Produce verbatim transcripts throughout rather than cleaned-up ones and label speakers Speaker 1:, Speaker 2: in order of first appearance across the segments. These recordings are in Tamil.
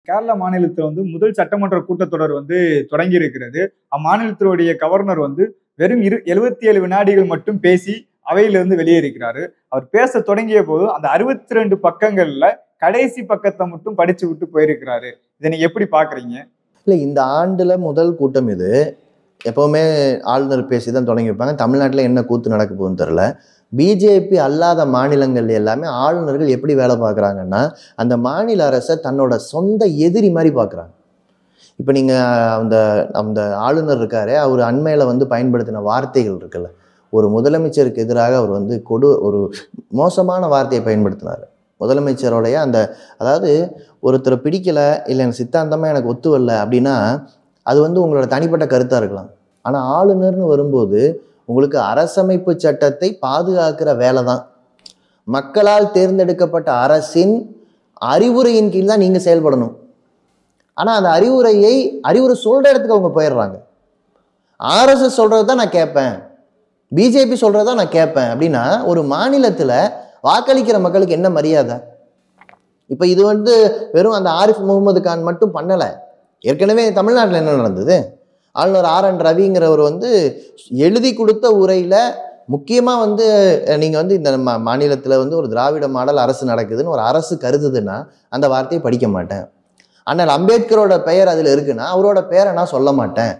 Speaker 1: கேரளா மாநிலத்தில் வந்து முதல் சட்டமன்ற கூட்டத்தொடர் வந்து தொடங்கி இருக்கிறது. அம்மாநிலத்தினுடைய கவர்னர் வந்து வெறும் இரு எழுபத்தி ஏழு வினாடிகள் மட்டும் பேசி அவையிலிருந்து வெளியேறிக்கிறாரு. அவர் பேச தொடங்கிய போது அந்த அறுபத்தி ரெண்டு பக்கங்கள்ல கடைசி பக்கத்தை மட்டும் படிச்சு விட்டு போயிருக்கிறாரு. இதை நீங்க எப்படி பாக்குறீங்க?
Speaker 2: இல்ல, இந்த ஆண்டுல முதல் கூட்டம் இது. எப்பவுமே ஆளுநர் பேசிதான் தொடங்கி வைப்பாங்க. தமிழ்நாட்டுல என்ன கூத்து நடக்க போகுதுன்னு தெரியல. பிஜேபி அல்லாத மாநிலங்கள் எல்லாமே ஆளுநர்கள் எப்படி வேலை பார்க்குறாங்கன்னா, அந்த மாநில அரசை தன்னோட சொந்த எதிரி மாதிரி பார்க்குறாங்க. இப்போ நீங்கள் அந்த அந்த ஆளுநர் இருக்காரு, அவர் அண்மையில் வந்து பயன்படுத்தின வார்த்தைகள் இருக்குல்ல, ஒரு முதலமைச்சருக்கு எதிராக அவர் வந்து கொடு ஒரு மோசமான வார்த்தையை பயன்படுத்தினார். முதலமைச்சருடைய அந்த அதாவது ஒருத்தரை பிடிக்கலை, இல்லை எனக்கு சித்தாந்தமாக எனக்கு ஒத்து வரல அப்படின்னா அது வந்து உங்களோட தனிப்பட்ட கருத்தாக இருக்கலாம். ஆனால் ஆளுநர்னு வரும்போது உங்களுக்கு அரசமைப்பு சட்டத்தை பாதுகாக்கிற வேலை தான். மக்களால் தேர்ந்தெடுக்கப்பட்ட அரசின் அறிவுரையின் கீழ் தான் நீங்கள் செயல்படணும். ஆனால் அந்த அறிவுரையை அறிவுரை சொல்கிற இடத்துக்கு அவங்க போயிடுறாங்க. ஆர்எஸ்எஸ் சொல்கிறது தான் நான் கேட்பேன், பிஜேபி சொல்கிறது தான் நான் கேட்பேன் அப்படின்னா ஒரு மாநிலத்தில் வாக்களிக்கிற மக்களுக்கு என்ன மரியாதை? இப்போ இது வந்து வெறும் அந்த ஆரிஃப் முகமது கான் மட்டும் பண்ணலை. ஏற்கனவே தமிழ்நாட்டில் என்ன நடந்தது? ஆளுநர் ஆர் என் ரவிங்கிறவர் வந்து எழுதி கொடுத்த உரையில் முக்கியமாக வந்து நீங்கள் வந்து இந்த மா மாநிலத்தில் வந்து ஒரு திராவிட மாடல் அரசு நடக்குதுன்னு ஒரு அரசு கருதுதுன்னா அந்த வார்த்தையை படிக்க மாட்டேன். ஆனால் அம்பேத்கரோட பெயர் அதில் இருக்குன்னா அவரோட பெயரை நான் சொல்ல மாட்டேன்.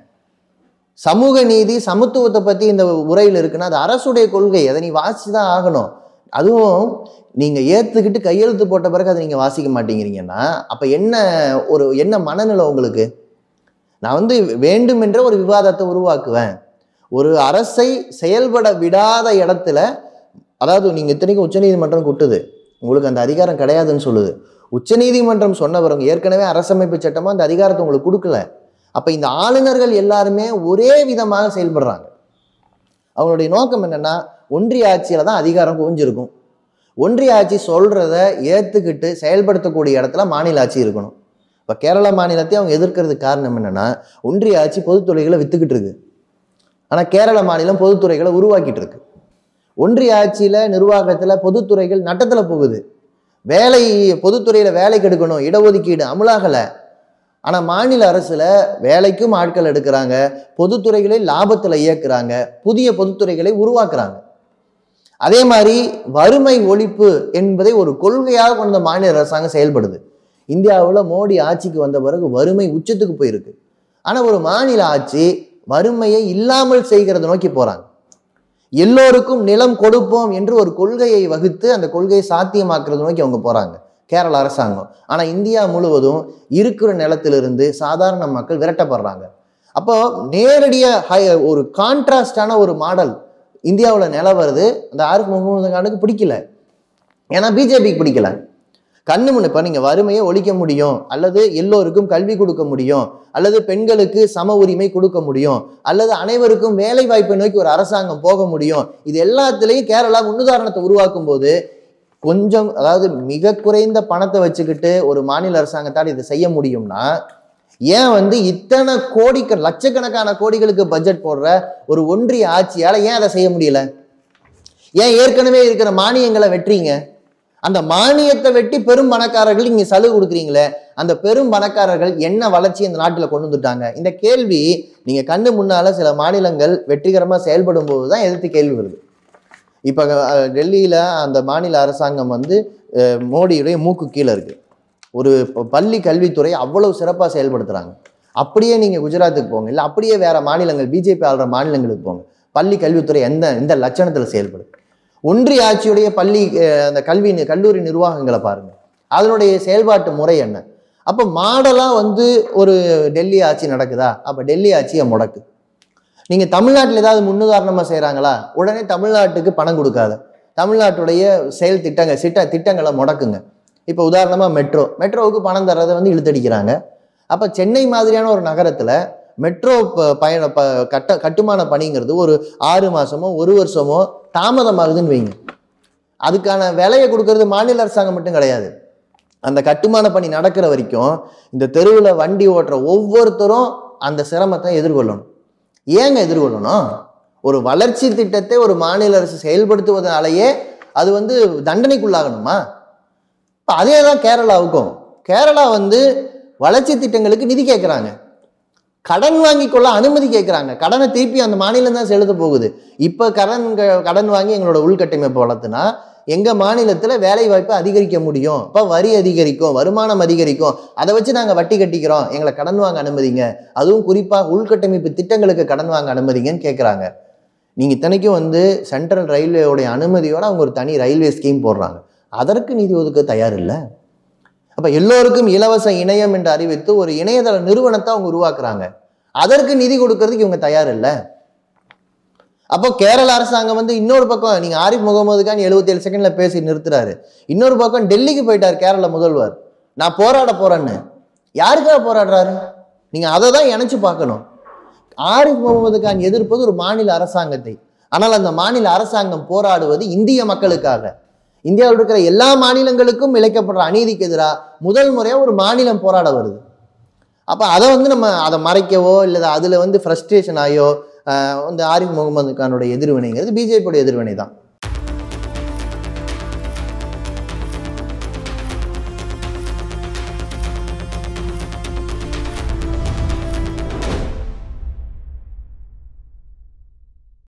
Speaker 2: சமூக நீதி சமத்துவத்தை பற்றி இந்த உரையில் இருக்குன்னா அது அரசுடைய கொள்கை, அதை நீ வாசித்து தான் ஆகணும். அதுவும் நீங்கள் ஏற்றுக்கிட்டு கையெழுத்து போட்ட பிறகு அதை நீங்கள் வாசிக்க மாட்டேங்கிறீங்கன்னா அப்போ என்ன ஒரு என்ன மனநிலை உங்களுக்கு? நான் வந்து வேண்டுமென்ற ஒரு விவாதத்தை உருவாக்குவேன். ஒரு அரசை செயல்பட விடாத இடத்துல, அதாவது நீங்கள் இத்தனைக்கும் உச்சநீதிமன்றம் கூட்டுது, உங்களுக்கு அந்த அதிகாரம் கிடையாதுன்னு சொல்லுது. உச்சநீதிமன்றம் சொன்னவங்க ஏற்கனவே அரசமைப்பு சட்டமாக அந்த அதிகாரத்தை உங்களுக்கு கொடுக்கல. அப்போ இந்த ஆளுநர்கள் எல்லாருமே ஒரே விதமாக செயல்படுறாங்க. அவங்களுடைய நோக்கம் என்னன்னா, ஒன்றிய ஆட்சியில் தான் அதிகாரம் குவிஞ்சிருக்கும். ஒன்றிய ஆட்சி சொல்கிறத ஏற்றுக்கிட்டு செயல்படுத்தக்கூடிய இடத்துல மாநில ஆட்சி இருக்கணும். இப்போ கேரள மாநிலத்தை அவங்க எதிர்க்கிறதுக்கு காரணம் என்னென்னா, ஒன்றிய ஆட்சி பொதுத்துறைகளை விற்றுக்கிட்டு இருக்கு, ஆனால் கேரள மாநிலம் பொதுத்துறைகளை உருவாக்கிட்டு இருக்கு. ஒன்றிய ஆட்சியில் நிர்வாகத்தில் பொதுத்துறைகள் நட்டத்தில் போகுது. வேலை பொதுத்துறையில் வேலைக்கு எடுக்கணும், இடஒதுக்கீடு அமுலாகலை. ஆனால் மாநில அரசில் வேலைக்கும் ஆட்கள் எடுக்கிறாங்க, பொதுத்துறைகளை லாபத்தில் இயக்குறாங்க, புதிய பொதுத்துறைகளை உருவாக்குறாங்க. அதே மாதிரி வறுமை ஒழிப்பு என்பதை ஒரு கொள்கையாக கொண்ட மாநில அரசாங்கம் செயல்படுது. இந்தியாவில் மோடி ஆட்சிக்கு வந்த பிறகு வறுமை உச்சத்துக்கு போயிருக்கு. ஆனால் ஒரு மாநில ஆட்சி வறுமையை இல்லாமல் செய்கிறத நோக்கி போகிறாங்க. எல்லோருக்கும் நிலம் கொடுப்போம் என்று ஒரு கொள்கையை வகுத்து அந்த கொள்கையை சாத்தியமாக்குறது நோக்கி அவங்க போகிறாங்க கேரள அரசாங்கம். ஆனால் இந்தியா முழுவதும் இருக்கிற நிலத்திலிருந்து சாதாரண மக்கள் விரட்டப்படுறாங்க. அப்போ நேரடியாக ஒரு கான்ட்ராஸ்டான ஒரு மாடல் இந்தியாவில் நில வருது. அந்த ஆரிஃப் முகமது கானுக்கு பிடிக்கல, ஏன்னா பிஜேபிக்கு பிடிக்கல. கண்ணு முன்னு இப்போ நீங்கள் வறுமையை ஒழிக்க முடியும், அல்லது எல்லோருக்கும் கல்வி கொடுக்க முடியும், அல்லது பெண்களுக்கு சம உரிமை கொடுக்க முடியும், அல்லது அனைவருக்கும் வேலை வாய்ப்பை நோக்கி ஒரு அரசாங்கம் போக முடியும். இது எல்லாத்துலேயும் கேரளா முன்னுதாரணத்தை உருவாக்கும் போது கொஞ்சம், அதாவது மிக குறைந்த பணத்தை வச்சுக்கிட்டு ஒரு மாநில அரசாங்கத்தால் இதை செய்ய முடியும்னா ஏன் வந்து இத்தனை கோடிக்க லட்சக்கணக்கான கோடிகளுக்கு பட்ஜெட் போடுற ஒரு ஒன்றிய ஆட்சியால் ஏன் அதை செய்ய முடியல? ஏன் ஏற்கனவே இருக்கிற மானியங்களை வெட்டுறீங்க? அந்த மானியத்தை வெட்டி பெரும் பணக்காரர்கள் இங்கே சலுகை கொடுக்குறீங்களே, அந்த பெரும் பணக்காரர்கள் என்ன வளர்ச்சி இந்த நாட்டில் கொண்டு வந்துட்டாங்க? இந்த கேள்வி நீங்கள் கண்ணு முன்னால் சில மாநிலங்கள் வெற்றிகரமாக செயல்படும் போது தான் எதிர்த்து கேள்வி வருது. இப்போ டெல்லியில் அந்த மாநில அரசாங்கம் வந்து மோடியுடைய மூக்கு கீழே இருக்குது. ஒரு பள்ளி கல்வித்துறை அவ்வளவு சிறப்பாக செயல்படுத்துகிறாங்க. அப்படியே நீங்கள் குஜராத்துக்கு போங்க, இல்லை அப்படியே வேறு மாநிலங்கள் பிஜேபி ஆளுற மாநிலங்களுக்கு போங்க, பள்ளி கல்வித்துறை எந்த எந்த லட்சணத்தில் செயல்படுது? ஒன்றிய ஆட்சியுடைய பள்ளி அந்த கல்வி கல்லூரி நிர்வாகங்களை பாருங்கள், அதனுடைய செயல்பாட்டு முறை என்ன? அப்போ மாடலாக வந்து ஒரு டெல்லி ஆட்சி நடக்குதா? அப்போ டெல்லி ஆட்சியை முடக்கு. நீங்கள் தமிழ்நாட்டில் ஏதாவது முன்னுதாரணமாக செய்கிறாங்களா? உடனே தமிழ்நாட்டுக்கு பணம் கொடுக்காத, தமிழ்நாட்டுடைய செயல் திட்டங்கள் சிட்ட திட்டங்களை முடக்குங்க. இப்போ உதாரணமாக மெட்ரோ மெட்ரோவுக்கு பணம் தர்றதை வந்து இழுத்தடிக்கிறாங்க. அப்போ சென்னை மாதிரியான ஒரு நகரத்தில் மெட்ரோ பயண ப கட்ட கட்டுமான பணிங்கிறது ஒரு ஆறு மாதமோ ஒரு வருஷமோ தாமதமாகுதுன்னு வைங்க. அதுக்கான விலையை கொடுக்கறது மாநில அரசாங்கம் மட்டும் கிடையாது. அந்த கட்டுமான பணி நடக்கிற வரைக்கும் இந்த தெருவில் வண்டி ஓட்டுற ஒவ்வொருத்தரும் அந்த சிரமத்தை எதிர்கொள்ளணும். ஏங்க எதிர்கொள்ளணும்? ஒரு வளர்ச்சி திட்டத்தை ஒரு மாநில அரசு செயல்படுத்துவதனாலேயே அது வந்து தண்டனைக்குள்ளாகணுமா? இப்போ அதே தான் கேரளாவுக்கும். கேரளா வந்து வளர்ச்சி திட்டங்களுக்கு நிதி கேட்குறாங்க, கடன் வாங்கி கொள்ள அனுமதி கேட்குறாங்க. கடனை திருப்பி அந்த மாநிலம் தான் செலுத்த போகுது. இப்போ கடன் கடன் வாங்கி எங்களோட உள்கட்டமைப்பை வளர்த்துனா எங்கள் மாநிலத்தில் வேலை வாய்ப்பை அதிகரிக்க முடியும், இப்போ வரி அதிகரிக்கும், வருமானம் அதிகரிக்கும், அதை வச்சு நாங்கள் வட்டி கட்டிக்கிறோம், எங்களை கடன் வாங்க அனுமதிங்க, அதுவும் குறிப்பாக உள்கட்டமைப்பு திட்டங்களுக்கு கடன் வாங்க அனுமதிங்கன்னு கேட்குறாங்க. நீங்கள் இத்தனைக்கும் வந்து சென்ட்ரல் ரயில்வேயோடைய அனுமதியோடு அவங்க ஒரு தனி ரயில்வே ஸ்கீம் போடுறாங்க, அதற்கு நிதி ஒதுக்க தயார் இல்லை. அப்போ எல்லோருக்கும் இலவச இணையம் என்று அறிவித்து ஒரு இணையதள நிறுவனத்தை அவங்க உருவாக்குறாங்க, அதற்கு நிதி கொடுக்கறதுக்கு இவங்க தயார் இல்லை. அப்போ கேரள அரசாங்கம் வந்து இன்னொரு பக்கம், நீங்க ஆரிஃப் முகமது கான் எழுபத்தி ஏழு செகண்ட்ல பேசி நிறுத்துறாரு, இன்னொரு பக்கம் டெல்லிக்கு போயிட்டார் கேரள முதல்வர், நான் போராட போறேன்னு. யாருக்காக போராடுறாரு? நீங்க அதை தான் இணைச்சு பார்க்கணும். ஆரிஃப் முகமது கான் எதிர்ப்பது ஒரு மாநில அரசாங்கத்தை, ஆனால் அந்த மாநில அரசாங்கம் போராடுவது இந்திய மக்களுக்காக. இந்தியாவில் இருக்கிற எல்லா மாநிலங்களுக்கும் இழைக்கப்படுற அநீதிக்கு எதிராக முதல் முறையா ஒரு மாநிலம் போராட வருது. அப்ப அதை வந்து நம்ம அதை மறைக்கவோ இல்லை அதுல வந்து ஃப்ரஸ்ட்ரேஷன் ஆயோ இந்த ஆரிஃப் முகமது கானுடைய எதிர்வினைங்கிறது பிஜேபியோட எதிர்வினை தான்.